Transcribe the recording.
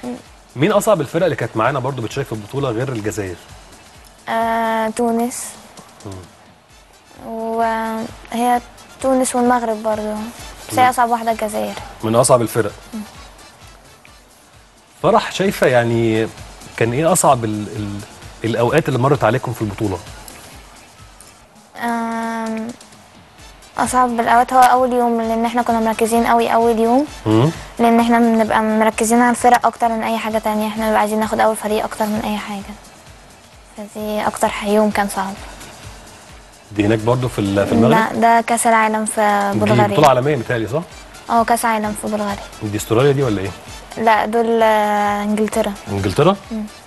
مين اصعب الفرق اللي كانت معانا برضو بتشارك في البطوله غير الجزائر؟ تونس. وهي تونس والمغرب برضو، بس هي اصعب واحده الجزائر. من اصعب الفرق. فرح، شايفه يعني كان ايه اصعب الاوقات اللي مرت عليكم في البطوله؟ اصعب الاوقات هو اول يوم، لان احنا كنا مركزين قوي اول يوم. لان احنا بنبقى مركزين على الفرق اكتر من اي حاجه تانية، احنا بنبقى عايزين ناخد اول فريق اكتر من اي حاجه. فدي اكتر يوم كان صعب. دي هناك برضو في المغرب؟ لا، ده كاس العالم في بلغاريا. دي بطوله عالميه متهيألي، صح؟ كاس عالم في بلغاريا. دي استراليا دي ولا ايه؟ لا، دول انجلترا. انجلترا؟